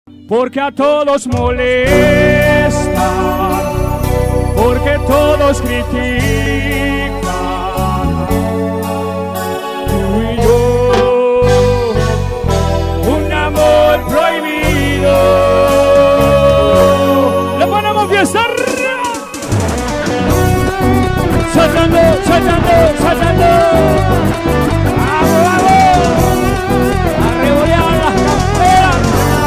Porque a todos molesta, porque todos critican. Tú y yo, un amor prohibido. Le ponemos fiesta. Saltando, saltando, saltando. Vamos, vamos. A revolear las camperas.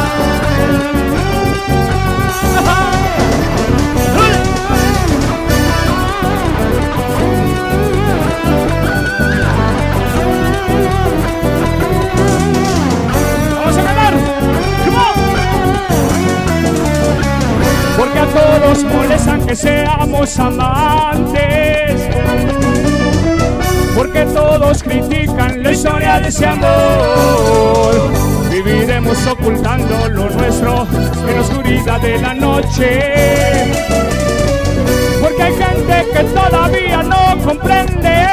Vamos a ganar. Come on. Porque a todos molestan que seamos amantes. Porque todos critican la historia de ese amor. Viviremos ocultando lo nuestro en la oscuridad de la noche. Porque hay gente que todavía no comprende.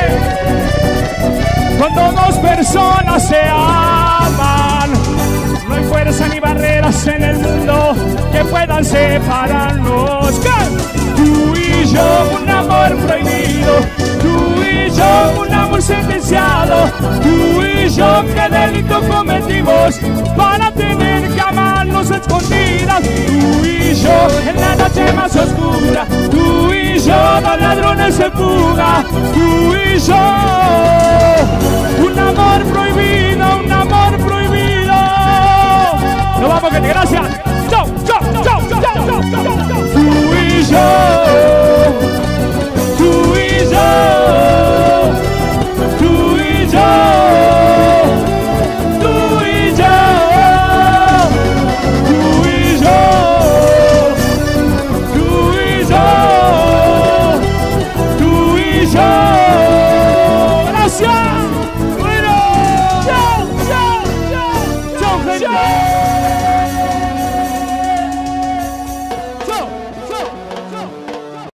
Cuando dos personas se aman, no hay fuerza ni barreras en el mundo que puedan separarnos. Tú y yo, un amor prohibido. Tú y yo, un amor sentenciado. Tú y yo, qué delito cometimos para tener que amarnos a escondidas. Tú y yo, en la noche más oscura. Tú y yo, dos ladrones en fuga. Tú y yo, un amor prohibido, un amor prohibido.